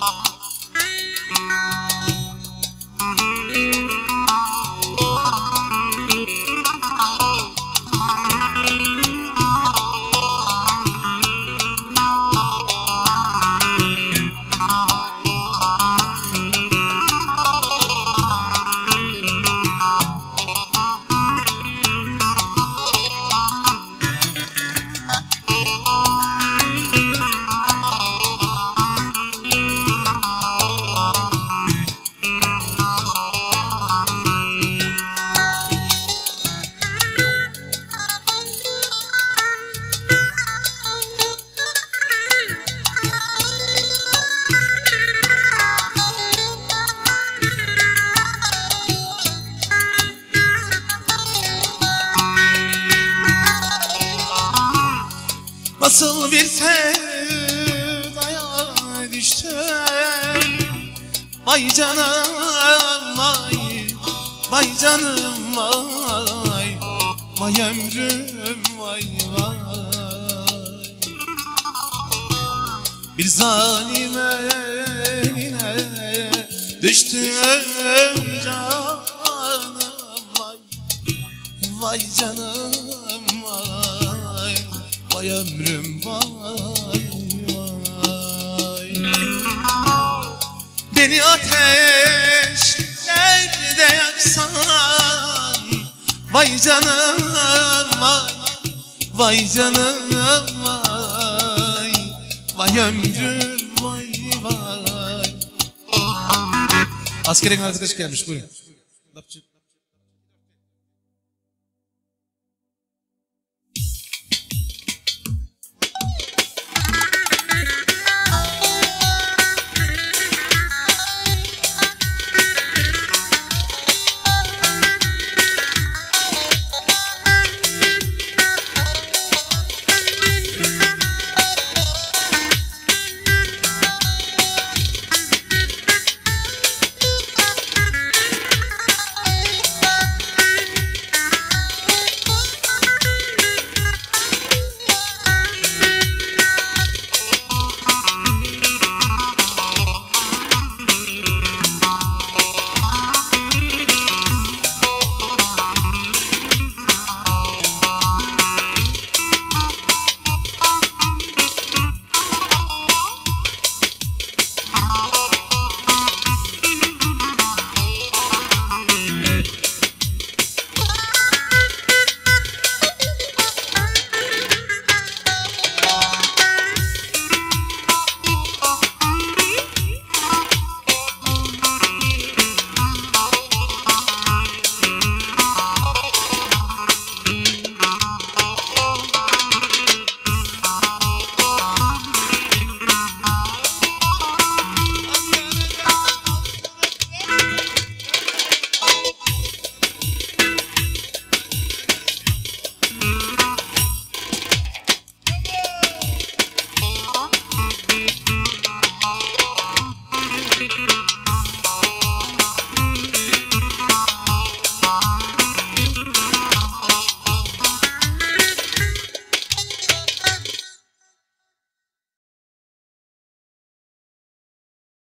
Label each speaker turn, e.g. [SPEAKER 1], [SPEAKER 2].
[SPEAKER 1] Nasıl bir sevdaya düştüm, vay canım vay, vay canım vay, vay ömrüm vay vay. Bir zalim eline düştüm canım vay, vay canım vay, vay ömrüm vay vay. Beni ateşlerde yaksan, vay canım vay, vay canım vay, vay ömrüm vay vay. Askerin arkadaş gelmiş, buyurun.